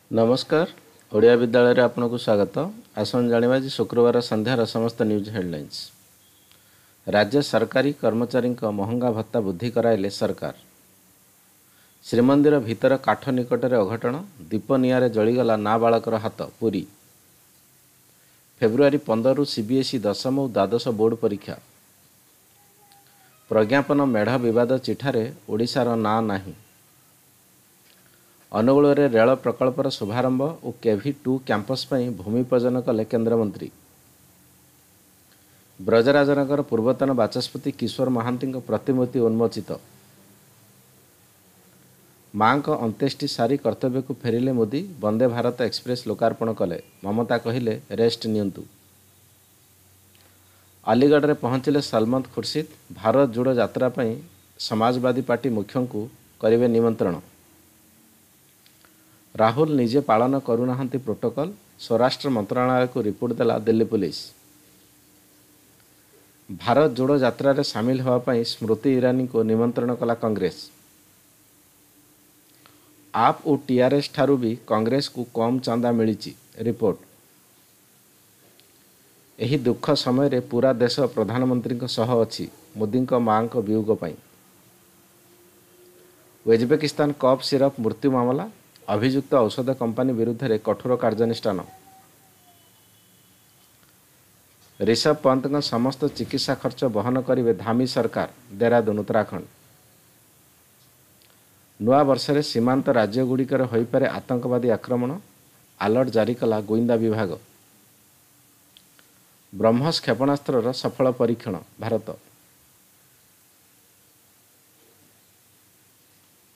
नमस्कार। ओडिया विद्यालय रे आपनको स्वागत। आसन जानिबा जी शुक्रवार संध्यार समस्त न्यूज हेडलाइंस। राज्य सरकारी कर्मचारी महंगा भत्ता वृद्धि कराइले सरकार। श्रीमंदिर भीतर काठ निकटरे अघटन, दीप निआरे जलिगला नाबालकर हाथ पुरी। फेब्रुआरी 15 रु सीबीएसई दशम और द्वादश बोर्ड परीक्षा। प्रज्ञापन मेढ़ विवाद चिठारे ओडिशार ना नाही। अनुगुल रेल प्रकल्पर शुभारंभ और केभी2 कैंपस पर भूमिपूजन कले केन्द्रमंत्री। ब्रजराजनगर पूर्वतन बाचस्पति किशोर महांती प्रतिमूर्ति उन्मोचित। मां अंत्येष्टि सारी कर्तव्य को फेरिले मोदी। वंदे भारत एक्सप्रेस लोकार्पण कले। ममता कहिले रेस्ट नियंतु। अलीगढ़ में पहुंचले सलमान खुर्शीद। भारत जोड़ो यात्रा पर समाजवादी पार्टी मुख्यों को करिवे निमंत्रण। राहुल निजे पालन करूना प्रोटोकॉल। स्वराष्ट्र मंत्रालय को रिपोर्ट देला दिल्ली पुलिस। भारत जोड़ो यात्रा रे सामिल होगापाई स्मृति ईरानी को निमंत्रण कला कांग्रेस। आप और टीआरएस ठारू भी कांग्रेस को कम चांदा मिली रिपोर्ट। एही दुख समय रे पूरा देश प्रधानमंत्री सह अच्छी मोदी मां वियोग पाई। उज्बेकिस्तान कप सिरप मृत्यु मामला। अभियुक्त औषध कंपानी विरुद्ध में कठोर कार्यानुष्ठान। ऋषभ पंत समस्त चिकित्सा खर्च बहन करेंगे धामी सरकार। देहरादून उत्तराखंड। नुआ वर्ष में सीमांत राज्यगुड़िकर होइपारे आतंकवादी आक्रमण। अलर्ट जारी कला गोइंदा विभाग। ब्रह्मोस क्षेपणास्त्र सफल परीक्षण भारत।